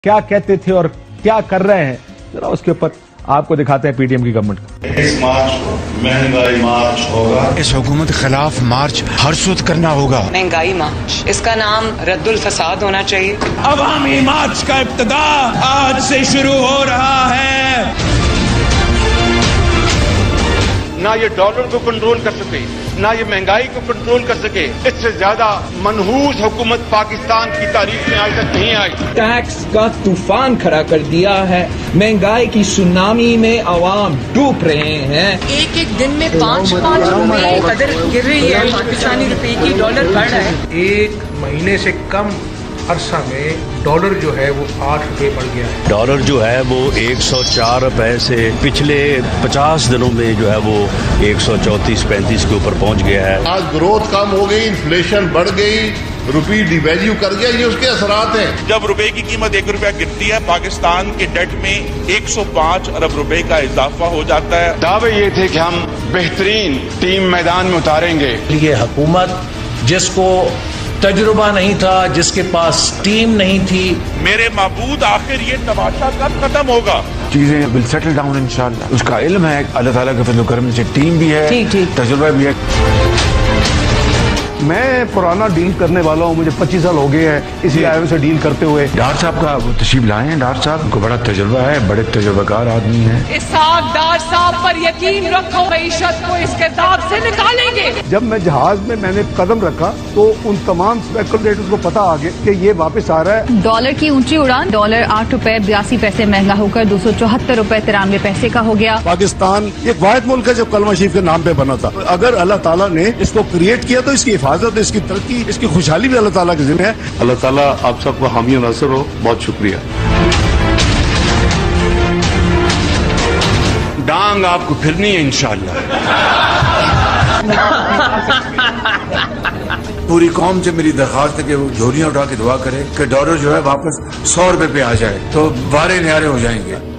کیا کہتے تھے اور کیا کر رہے ہیں، ذرا اس کے اوپر آپ کو دکھاتے ہیں پی ٹی ایم کی گورنمنٹ کو۔ اس مارچ مہنگائی مارچ ہوگا، اس حکومت کے خلاف مارچ ہر سود کرنا ہوگا۔ مہنگائی مارچ، اس کا نام رد الفساد ہونا چاہیے۔ عوامی مارچ کا ابتدا آج سے شروع ہو رہا ہے۔ نہ یہ ڈالر کو کنٹرول کر سکے، نہ یہ مہنگائی کو کنٹرول کر سکے، اس سے زیادہ منحوس حکومت پاکستان کی تاریخ میں آج تک نہیں آئی۔ ٹیکس کا طوفان کھڑا کر دیا ہے، مہنگائی کی سونامی میں عوام ڈوب رہے ہیں۔ ایک ایک دن میں 5-5 روپے قدر گر رہی ہے پاکستانی روپے کی، ڈالر بڑھ رہا ہے۔ ایک مہینے سے کم عرصہ میں ڈالر جو ہے وہ 8 روپے بڑھ گیا ہے۔ ڈالر جو ہے وہ 104 روپے سے پچھلے 50 دنوں میں جو ہے وہ 134-35 کے اوپر پہنچ گیا ہے۔ آج گروتھ کم ہو گئی، انفلیشن بڑھ گئی، روپی ڈی ویلیو کر گیا، یہ اس کے اثرات ہیں۔ جب روپے کی قیمت 1 روپیہ گرتی ہے، پاکستان کے ڈیٹ میں 105 ارب روپے کا اضافہ ہو جاتا ہے۔ دعوے یہ تھے کہ ہم بہترین ٹیم میدان میں اتاریں گے۔ یہ حکومت جس کو تجربہ نہیں تھا، جس کے پاس ٹیم نہیں تھی، میرے معبود آخر یہ تماشا کب ختم ہوگا؟ چیزیں ول سیٹل ڈاؤن انشاءاللہ۔ اس کا علم ہے، اللہ تعالیٰ کے فضل و کرم سے ٹیم بھی ہے، تجربہ بھی ہے۔ میں پرانا ڈیل کرنے والا ہوں، مجھے 25 سال ہو گئے ہیں اسی آئی سے ڈیل کرتے ہوئے۔ ڈار صاحب کا وہ تشریف لائے ہیں، ڈار صاحب کو بڑا تجربہ ہے، بڑے تجربہ کار آدمی ہیں۔ اسحاق ڈار صاحب پر یقین رکھو، معیشت کو اس کتاب سے نکالیں گے۔ جب میں جہاز میں نے قدم رکھا تو ان تمام اسپیکولیٹرز کو پتا آ گیا کہ یہ واپس آ رہا ہے۔ ڈالر کی اونچی اڑان، ڈالر 8 روپے 82 پیسے مہنگا ہو کر 274 روپے 93 پیسے کا ہو گیا۔ پاکستان ایک واحد ملک ہے جو کلمہ شریف کے نام پہ بنا تھا۔ اگر اللہ تعالیٰ نے اس کو کریٹ کیا تو اس کی حفاظت، اس کی ترقی، اس کی خوشحالی بھی اللہ تعالیٰ کے ذمہ ہے۔ اللہ تعالیٰ آپ سب کو حامی و ناصر ہو، بہت شکریہ۔ ڈانگ آپ کو پھرنی ہے انشاءاللہ۔ پوری قوم سے میری درخواست ہے کہ وہ جھولیاں اٹھا کے دعا کرے کہ ڈالر جو ہے واپس 100 روپے پہ آ جائے تو بارے نیارے ہو جائیں گے۔